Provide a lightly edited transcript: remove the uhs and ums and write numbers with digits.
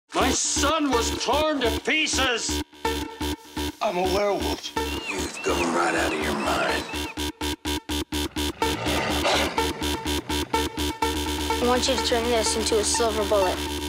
My son was torn to pieces! I'm a werewolf. You've gone right out of your mind. I want you to turn this into a silver bullet.